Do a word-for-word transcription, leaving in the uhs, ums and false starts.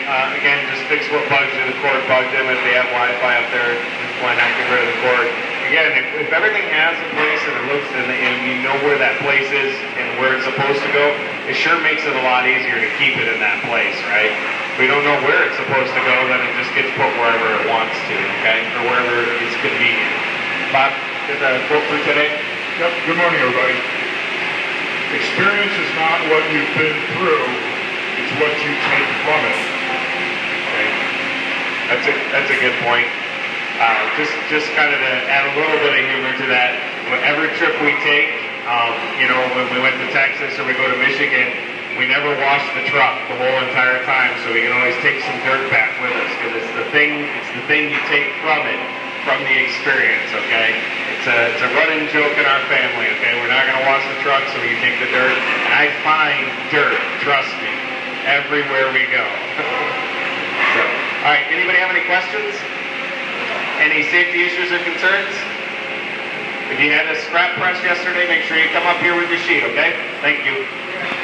uh, again, just fix what bugs you. The cord bugged them. If they have Wi-Fi up there, why not get rid of the cord? Again, if, if everything has a place and it looks and, and you know where that place is and where it's supposed to go, it sure makes it a lot easier to keep it in that place, right? If we don't know where it's supposed to go, then it just gets put wherever it wants to, okay? Or wherever is convenient. Bob, did the quote for today? Yep. Good morning, everybody. Experience is not what you've been through, it's what you take from it. Okay. That's a, that's a good point. Uh, just just kind of to add a little bit of humor to that, every trip we take, um, you know, when we went to Texas or we go to Michigan, we never wash the truck the whole entire time, so we can always take some dirt back with us, because it's the thing, it's the thing you take from it, from the experience, okay? It's a, it's a running joke in our family, okay? We're not going to wash the truck, so we can take the dirt, and I find dirt, trust me, everywhere we go. So, all right, anybody have any questions? Any safety issues or concerns? If you had a scrap press yesterday, make sure you come up here with your sheet, okay? Thank you.